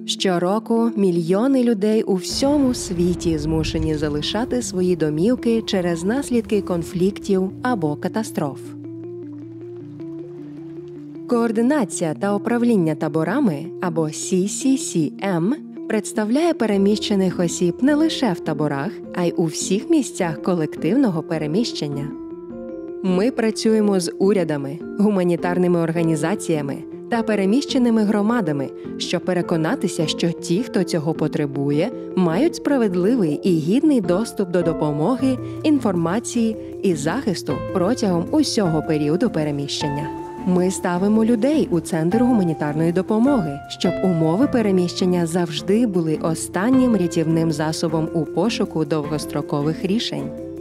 Щороку мільйони людей у всьому світі змушені залишати свої домівки через наслідки конфліктів або катастроф. Координація та управління таборами, або CCCM, представляє переміщених осіб не лише в таборах, а й у всіх місцях колективного переміщення. Ми працюємо з урядами, гуманітарними організаціями та переміщеними громадами, щоб переконатися, що ті, хто цього потребує, мають справедливий і гідний доступ до допомоги, інформації і захисту протягом усього періоду переміщення. Ми ставимо людей у центр гуманітарної допомоги, щоб умови переміщення завжди були останнім рятівним засобом у пошуку довгострокових рішень.